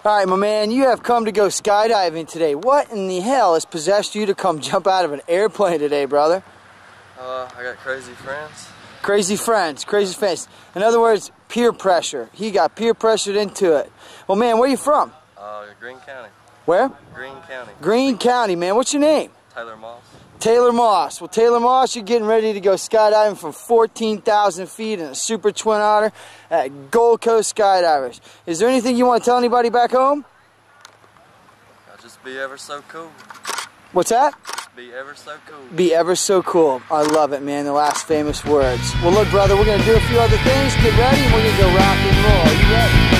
All right, my man, you have come to go skydiving today. What in the hell has possessed you to come jump out of an airplane today, brother? I got crazy friends. Crazy friends, crazy friends. In other words, peer pressure. He got peer pressured into it. Well, man, where are you from? Greene County. Where? Greene County. Greene County, man. What's your name? Taylor Moss. Taylor Moss. Well, Taylor Moss, you're getting ready to go skydiving from 14,000 feet in a Super Twin Otter at Gold Coast Skydivers. Is there anything you want to tell anybody back home? Just be ever so cool. What's that? Just be ever so cool. Be ever so cool. I love it, man. The last famous words. Well, look, brother, we're going to do a few other things. Get ready, and we're going to go rock and roll. Are you ready?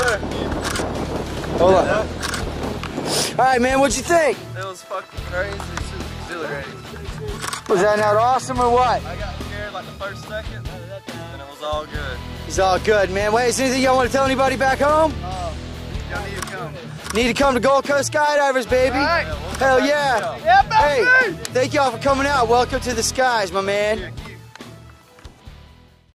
sir. Hold on. All right, man, what'd you think? It was fucking crazy, super exhilarating. Was that not awesome or what? I got scared like the first second, and it was all good. It's all good, man. Wait, is there anything y'all want to tell anybody back home? Y'all need to come. Need to come to Gold Coast Skydivers, baby. Right. Hell yeah. Yeah, baby. Hey, thank y'all for coming out. Welcome to the skies, my man.